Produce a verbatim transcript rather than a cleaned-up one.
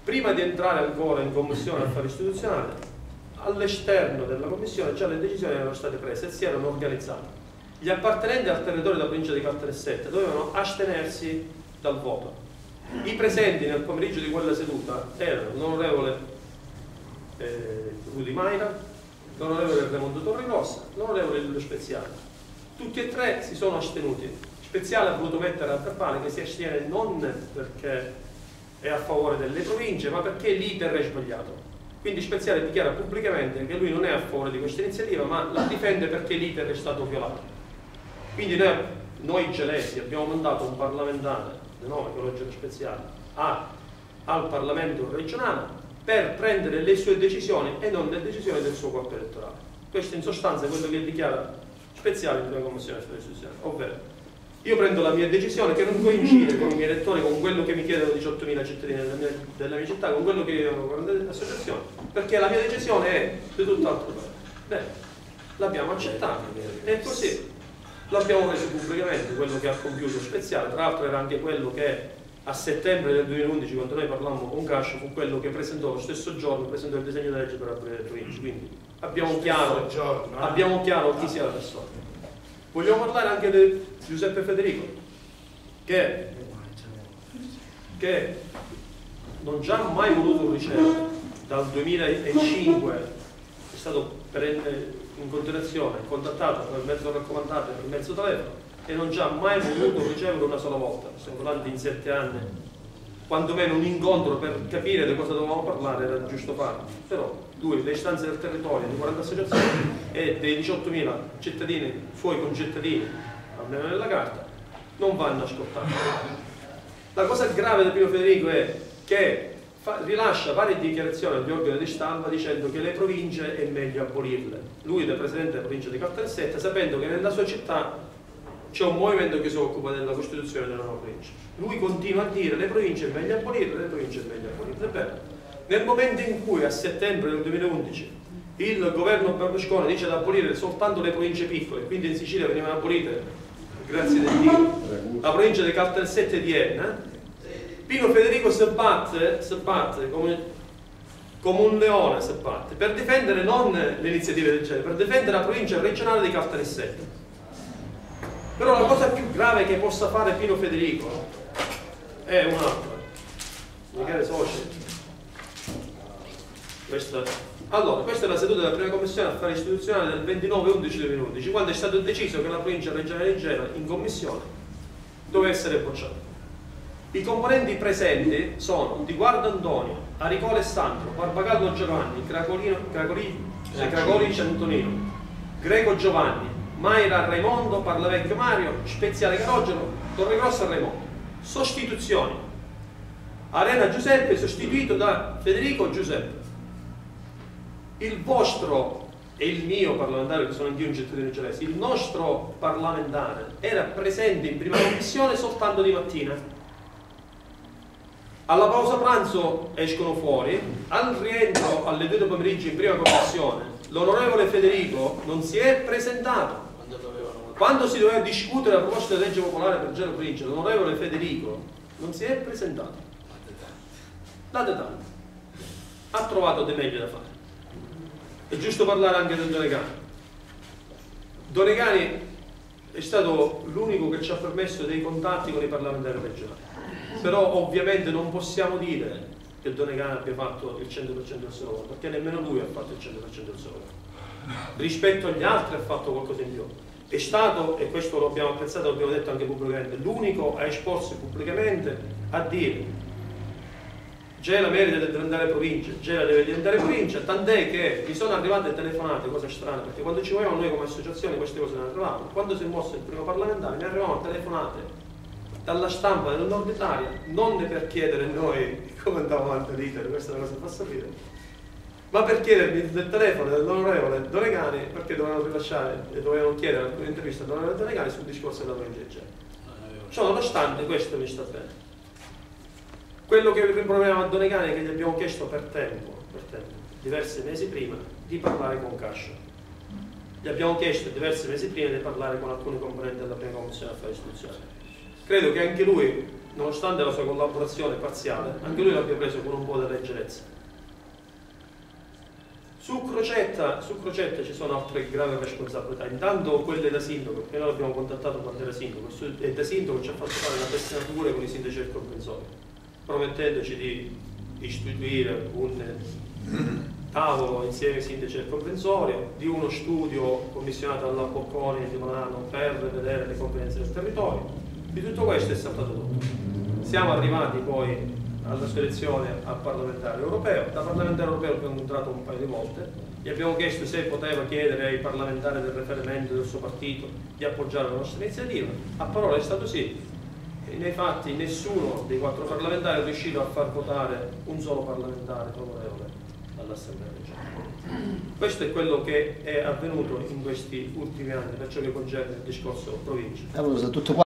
prima di entrare ancora in Commissione Affari Istituzionali, all'esterno della Commissione già le decisioni erano state prese e si erano organizzate. Gli appartenenti al territorio della provincia di Caltanissetta dovevano astenersi dal voto. I presenti nel pomeriggio di quella seduta erano l'onorevole eh, Rudi Maira, l'onorevole Raimondo Torrirossa, l'onorevole Giulio Speziale. Tutti e tre si sono astenuti. Speziale ha voluto mettere a verbale che si astiene non perché è a favore delle province, ma perché l'iter è sbagliato. Quindi Speziale dichiara pubblicamente che lui non è a favore di questa iniziativa, ma la difende perché l'iter è stato violato. Quindi noi, noi gelesi abbiamo mandato un parlamentare, di nome Calogero Speziale, a, al Parlamento regionale per prendere le sue decisioni e non le decisioni del suo corpo elettorale. Questo in sostanza è quello che dichiara Speziale in prima commissione affari istituzionali, ovvero io prendo la mia decisione che non coincide con i miei elettori, con quello che mi chiedono diciottomila cittadini della mia, della mia città, con quello che chiedono quaranta associazioni, perché la mia decisione è di tutt'altro tipo. Bene, l'abbiamo accettata, è così. L'abbiamo preso pubblicamente, quello che ha compiuto Speziale, tra l'altro era anche quello che a settembre del duemilaundici, quando noi parlammo con Cascio, fu quello che presentò lo stesso giorno, presentò il disegno di legge per aprire le province, quindi abbiamo chiaro, abbiamo chiaro chi sia la persona. Vogliamo parlare anche di Giuseppe Federico, che, che non ci ha mai voluto ricevere, dal duemilacinque è stato perenne in continuazione contattato per mezzo raccomandato e per mezzo telefono e non ci ha mai voluto ricevere una sola volta. Stiamo parlando in sette anni, quantomeno un incontro per capire di cosa dovevamo parlare era giusto farlo. Però lui, le istanze del territorio di quaranta associazioni e dei diciottomila cittadini, suoi concittadini, almeno nella carta, non vanno ascoltati. La cosa grave del Pino Federico è che Fa, rilascia varie dichiarazioni agli organi di stampa dicendo che le province è meglio abolirle. Lui è presidente della provincia di Caltanissetta, sapendo che nella sua città c'è un movimento che si occupa della costituzione della nuova provincia. Lui continua a dire le province è meglio abolirle, le province è meglio abolirle. Bene. Nel momento in cui a settembre del duemilaundici il governo Berlusconi dice di abolire soltanto le province piccole, quindi in Sicilia venivano abolite, grazie a Dio, la provincia di Caltanissetta e di Enna, Pino Federico si batte, si batte come, come un leone, si batte, per difendere non le iniziative del genere, per difendere la provincia regionale di Caltanissetta. Però la cosa più grave che possa fare Pino Federico è un'altra. Michele Soci. Questa. Allora, questa è la seduta della prima commissione affari istituzionali del ventinove undici duemilaundici, quando è stato deciso che la provincia regionale di Genova in commissione doveva essere bocciata. I componenti presenti sono Di Guardo Antonio, Aricò Alessandro, Barbagallo Giovanni, Cracolino, Cracoli, eh, Cracolici Antonino, Greco Giovanni, Maira Raimondo, Parlavecchio Mario, Speziale Calogero, Torregrossa Raimondo. Sostituzioni: Arena Giuseppe sostituito da Federico Giuseppe. Il vostro e il mio parlamentare, che sono anch'io un cittadino gelese, il nostro parlamentare era presente in prima commissione soltanto di mattina. Alla pausa pranzo escono fuori, al rientro alle due del pomeriggio in prima commissione l'onorevole Federico non si è presentato. Quando si doveva discutere la proposta di legge popolare per Genova Provincia, l'onorevole Federico non si è presentato. Date tanto. Ha trovato di meglio da fare. È giusto parlare anche del Donegani. Donegani è stato l'unico che ci ha permesso dei contatti con i parlamentari regionali. Però ovviamente non possiamo dire che Donegani abbia fatto il cento per cento del suo lavoro, perché nemmeno lui ha fatto il cento per cento del suo lavoro. Rispetto agli altri ha fatto qualcosa in più. È stato, e questo lo abbiamo apprezzato, lo abbiamo detto anche pubblicamente, l'unico a esporsi pubblicamente a dire Gela merita di diventare provincia, Gela deve diventare provincia, tant'è che mi sono arrivate telefonate, cosa strana, perché quando ci volevamo noi come associazione queste cose non arrivavano. Quando si è mosso il primo parlamentare mi arrivavano telefonate dalla stampa del nord Italia, non per chiedere noi come andavamo avanti l'iter, questa è una cosa che fa sapere, ma per chiedermi del telefono dell'onorevole Donegani, perché dovevano rilasciare e dovevano chiedere alcune interviste all'onorevole Donegani sul discorso della provincia di Genova. Ciò nonostante, questo mi sta bene. Quello che rimproveriamo a Donegani è che gli abbiamo chiesto per tempo, per tempo, diversi mesi prima, di parlare con Cascio. Gli abbiamo chiesto diversi mesi prima di parlare con alcuni componenti della prima commissione affari istituzionali. Credo che anche lui nonostante la sua collaborazione parziale, anche lui l'abbia preso con un po' di leggerezza. Su Crocetta, su Crocetta ci sono altre gravi responsabilità, intanto quelle da sindaco, perché noi l'abbiamo contattato quando era sindaco, e da sindaco ci ha fatto fare una pessima figura con i sindaci del comprensorio, promettendoci di istituire un tavolo insieme ai sindaci del comprensorio, di uno studio commissionato dalla Bocconi di Milano per vedere le competenze del territorio. Di tutto questo è saltato tutto. Siamo arrivati poi alla selezione a parlamentare europeo. Da parlamentare europeo abbiamo incontrato un paio di volte, gli abbiamo chiesto se poteva chiedere ai parlamentari del riferimento del suo partito di appoggiare la nostra iniziativa. A parole è stato sì, e nei fatti nessuno dei quattro parlamentari è riuscito a far votare un solo parlamentare favorevole dall'Assemblea regionale. Questo è quello che è avvenuto in questi ultimi anni per ciò che concerne il discorso provincia.